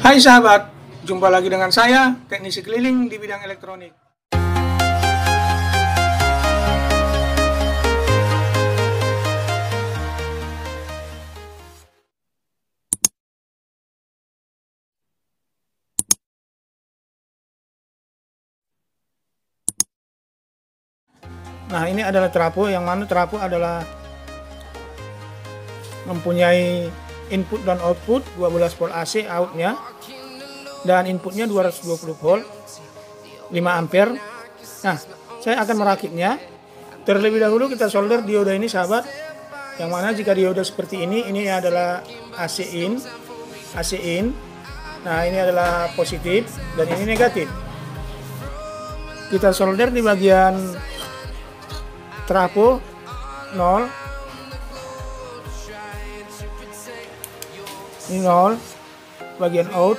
Hai sahabat, jumpa lagi dengan saya, teknisi keliling di bidang elektronik. Nah, ini adalah trafo, yang mana trafo adalah mempunyai input dan output 12 volt AC outnya, dan inputnya 220 volt 5 ampere. Nah, saya akan merakitnya. Terlebih dahulu kita solder dioda ini sahabat, yang mana jika dioda seperti ini adalah AC in. Nah, ini adalah positif dan ini negatif. Kita solder di bagian trafo 0, ini 0, bagian out,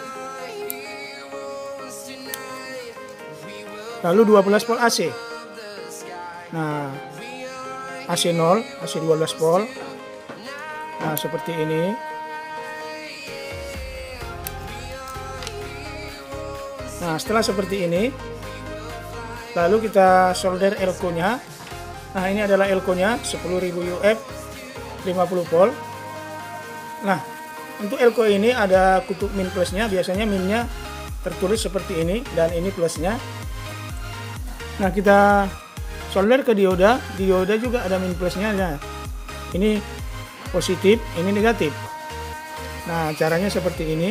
lalu 12 volt AC. Nah, AC 0, AC 12 volt. Nah, seperti ini. Nah, setelah seperti ini, lalu kita solder elko-nya. Nah, ini adalah elko-nya 10.000 UF 50 volt. Nah, untuk elko ini ada kutub min plusnya, biasanya minnya tertulis seperti ini dan ini plusnya. Nah, kita solder ke dioda juga ada min plusnya. Nah, ini positif, ini negatif. Nah, caranya seperti ini.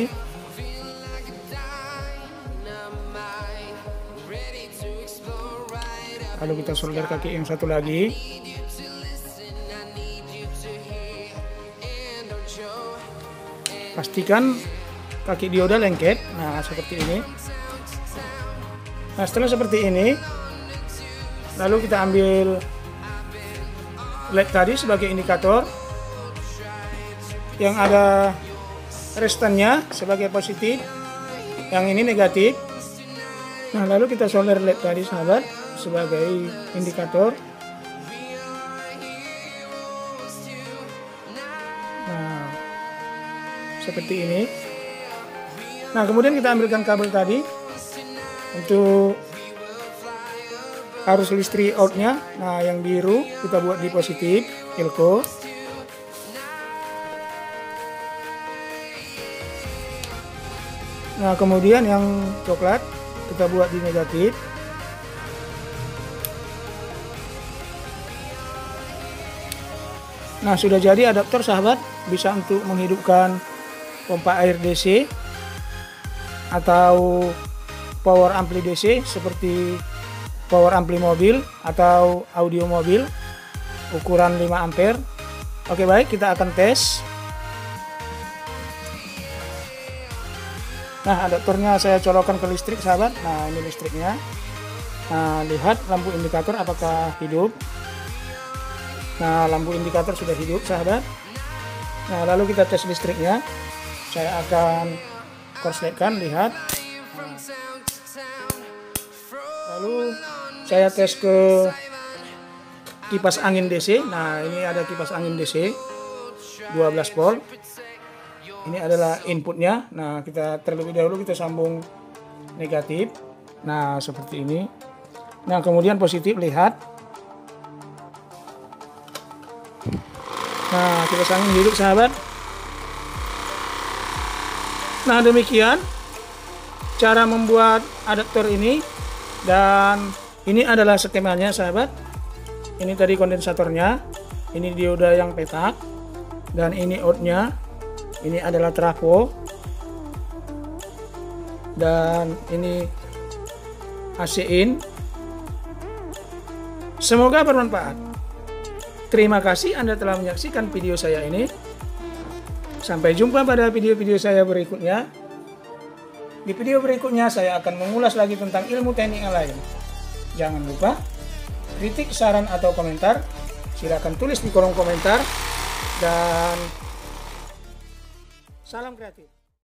Lalu kita solder kaki yang satu lagi. Pastikan kaki dioda lengket. Nah, seperti ini. Nah, setelah seperti ini, lalu kita ambil LED tadi sebagai indikator, yang ada restannya sebagai positif, yang ini negatif. Nah, lalu kita solder LED tadi sahabat sebagai indikator. Nah, seperti ini. Nah, kemudian kita ambilkan kabel tadi untuk arus listrik outnya. Nah, yang biru kita buat di positif elko. Nah, kemudian yang coklat kita buat di negatif. Nah, sudah jadi adaptor sahabat, bisa untuk menghidupkan pompa air DC atau power ampli DC seperti power ampli mobil atau audio mobil ukuran 5 ampere. Oke, baik, kita akan tes. Nah, adaptornya saya colokkan ke listrik sahabat. Nah, ini listriknya. Nah, lihat lampu indikator apakah hidup. Nah, lampu indikator sudah hidup sahabat. Nah, lalu kita tes listriknya. Saya akan korsletkan, lihat. Lalu saya tes ke kipas angin DC. Nah, ini ada kipas angin DC 12 volt. Ini adalah inputnya. Nah, kita terlebih dahulu kita sambung negatif. Nah, seperti ini. Nah, kemudian positif, lihat. Nah, kipas angin hidup sahabat. Nah, demikian cara membuat adaptor ini, dan ini adalah skemanya sahabat. Ini tadi kondensatornya, ini dioda yang petak, dan ini outnya. Ini adalah trafo, dan ini AC in. Semoga bermanfaat. Terima kasih Anda telah menyaksikan video saya ini. Sampai jumpa pada video-video saya berikutnya. Di video berikutnya saya akan mengulas lagi tentang ilmu teknik yang lain. Jangan lupa, kritik, saran, atau komentar silakan tulis di kolom komentar. Dan salam kreatif.